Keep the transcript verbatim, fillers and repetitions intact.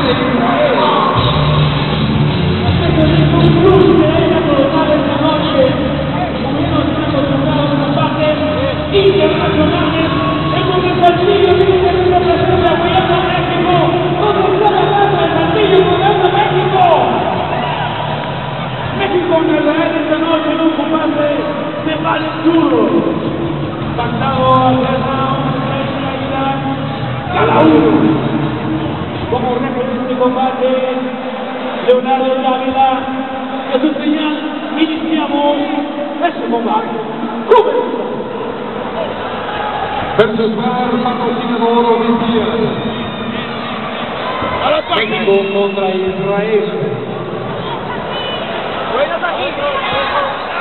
de Israel. Un club que hay que aprovechar esta noche, como no se ha acostumbrado a combates internacionales, hemos desafío que tiene que representar apoyando a México, donde está ganando el Castillo jugando a México. México en Israel esta noche en un combate de vale churro, pactado a guerra, una cada uno. Como referente de combate, Leonardo Dávila, a su señal, iniciamos este combate. ¡Comenzamos! Versus Bar, patrocinador oficial. México contra Israel. ¡Buenas aquí!